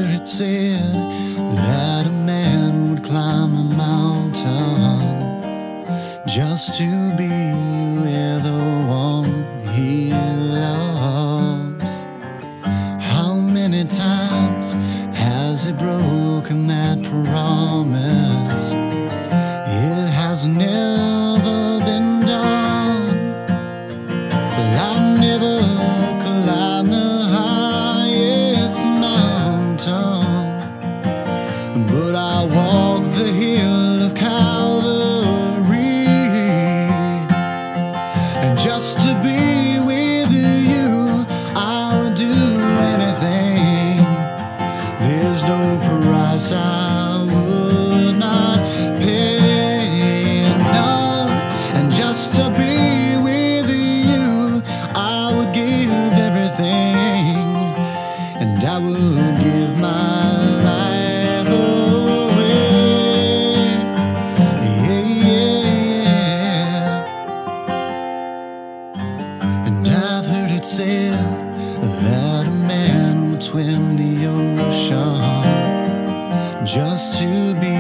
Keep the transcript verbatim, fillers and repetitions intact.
heard it said that a man would climb a mountain just to be with the one he loves. How many times has he broken that promise? It has never been done. I never climbed the highest mountain, but I walked the hill of Calvary, and just to be with you I would do anything. There's no price I would not pay, no. And just to be with you I would give everything, and I would give my life away. Yeah, yeah. And I've heard it said that a man would swim the ocean just to be